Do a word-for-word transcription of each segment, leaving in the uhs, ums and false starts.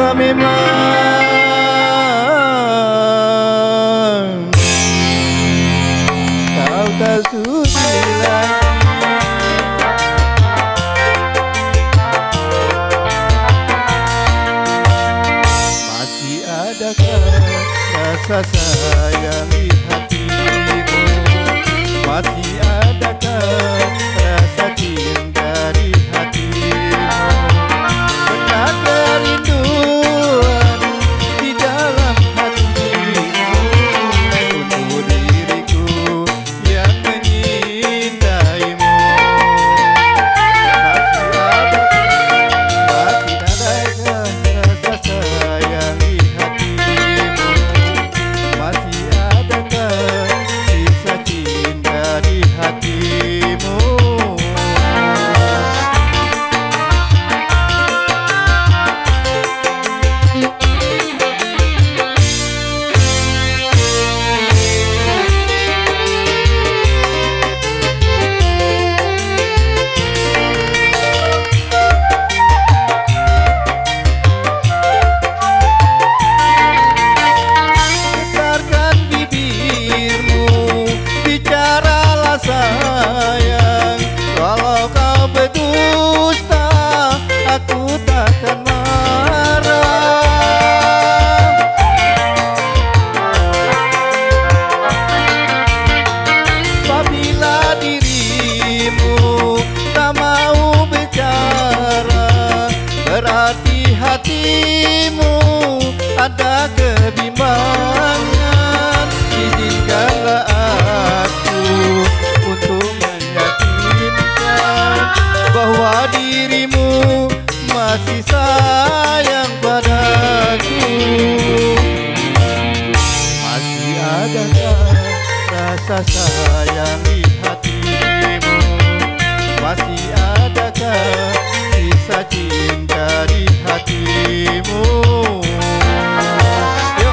memang kau tak sudi lagi. Masih adakah rasa sayang di hatimu? Masih adakah rasa cinta di hatimu? Pernah kerinduan di dalam hatimu untuk diriku yang menyintaimu. Masih adakah, masih adakah rasa sayang di hatimu? Masih adakah sisa cinta di hatimu? Besarkan bibirmu, bicaralah sayang. Kalau kau berdusta, aku takkan marah. Apabila dirimu tak mau bicara, berarti hatimu ada kebimbangan. Izinkanlah aku untuk meyakinkan bahwa dirimu masih sayang padaku. Masih adakah rasa sayang di hatimu? Masih adakah sisa cinta di hatimu? Yuk.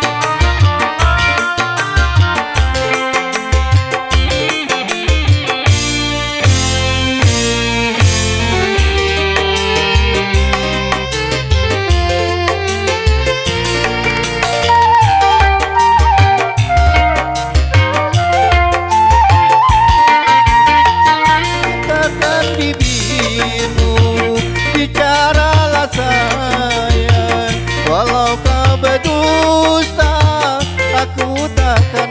Tekan bibirmu, bicaralah sayang. Walau kau berdusta, aku takkan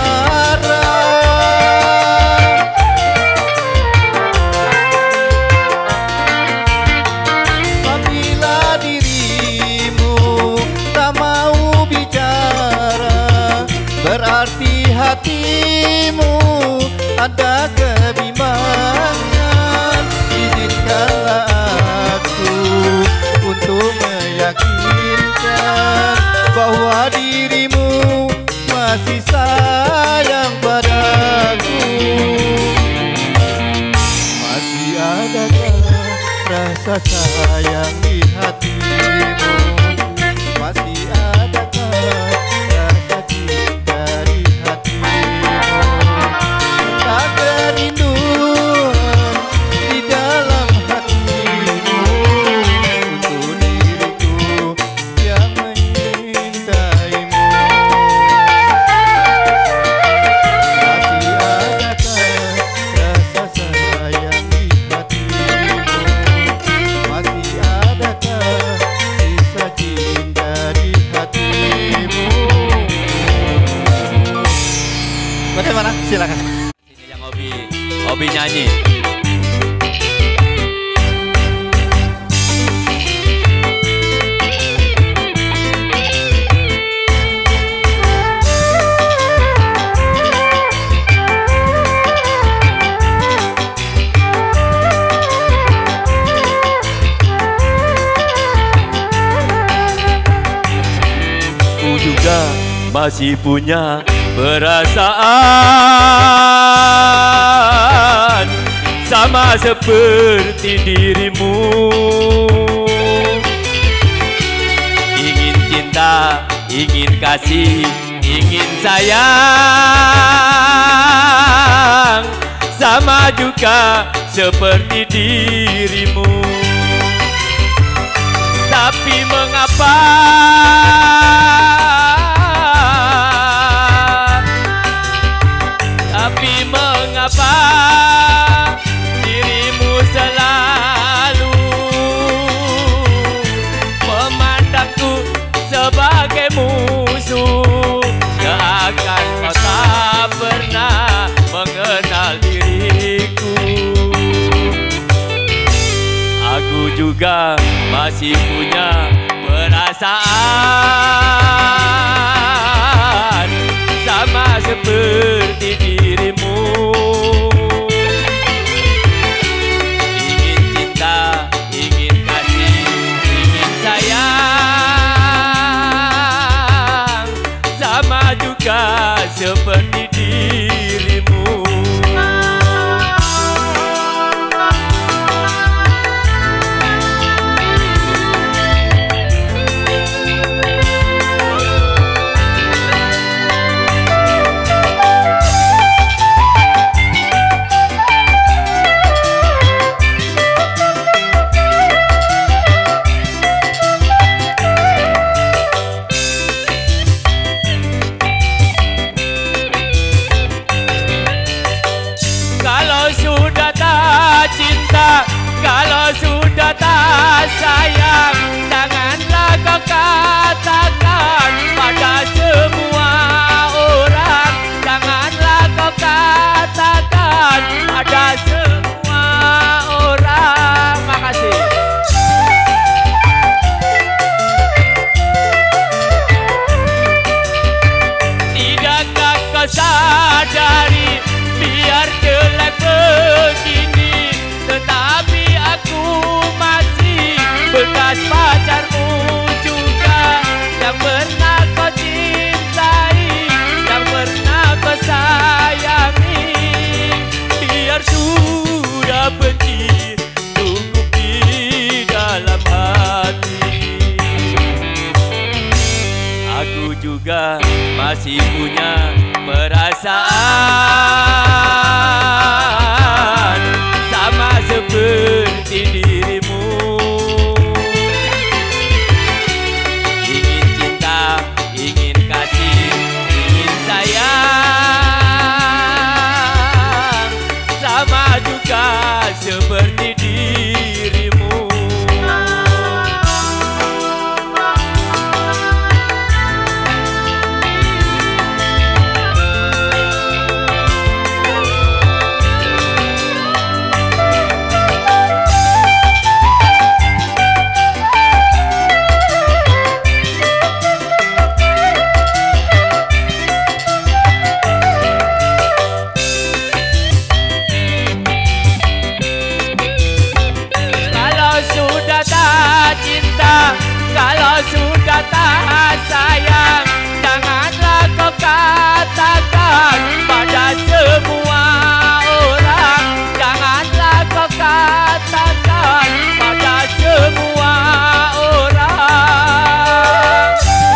marah. Apabila dirimu tak mau bicara, berarti hatimu ada kebimbangan. Izinkanlah aku untuk meyakinkan bahwa dirimu masih sayang padaku. Masih adakah rasa sayang di hatimu? Masih adakah rasa cinta di hatimu? Tak kerinduan di dalam hatimu untuk diriku yang menyintaimu. Masih adakah rasa sayang di hatimu? Masih adakah sisa cinta di hatimu? Bagaimana? Silakan. Ini yang hobi, hobi nyanyi. Ku juga masih punya perasaan sama seperti dirimu. Ingin cinta, ingin kasih, ingin sayang, sama juga seperti dirimu. Tapi mengapa Tapi mengapa dirimu selalu memandangku sebagai musuh, seakan kau tak pernah mengenal diriku. Aku juga masih punya perasaan sama seperti dirimu. Ingin cinta, ingin kasih, ingin sayang, sama juga seperti dirimu. Cinta, kalau sudah tak sayang, janganlah kau katakan pada semua orang. Janganlah kau katakan pada semua orang. Makasih. Tidakkah kau sadari, biar jelek begini, tetapi aku masih bekas pacarmu juga, yang pernah kau cintai, yang pernah kau sayangi. Biar sudah benci cukup di dalam hati, aku juga masih punya perasaan sama seperti dirimu. Ingin cinta, ingin kasih, ingin sayang, sama juga seperti dirimu. Cinta, kalau sudah tak sayang, janganlah kau katakan pada semua orang. Janganlah kau katakan pada semua orang.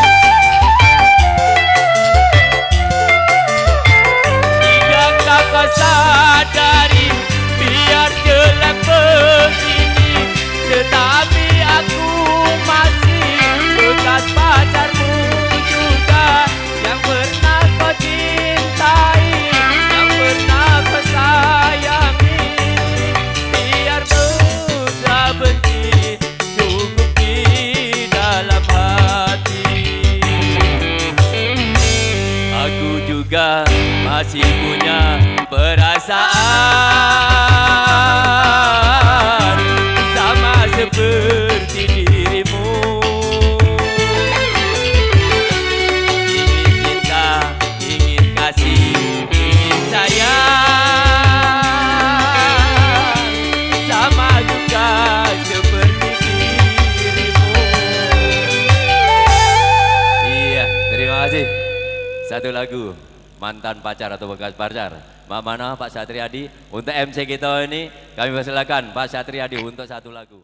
Tidakkah kau sadari, biar jelek begini, tetapi aku masih bekas pacarmu juga, yang pernah kau cintai, yang pernah kau sayangi. Biar mudah benci cukup di dalam hati, aku juga masih punya perasaan sama seperti dirimu. Ingin cinta, ingin kasih, ingin sayang, sama juga seperti dirimu. Iya, terima kasih. Satu lagu, mantan pacar atau bekas pacar. Mbak Mana, Pak Satriadi. Untuk M C kita ini, kami persilakan Pak Satriadi untuk satu lagu.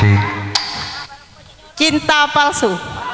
kasih. Cinta palsu.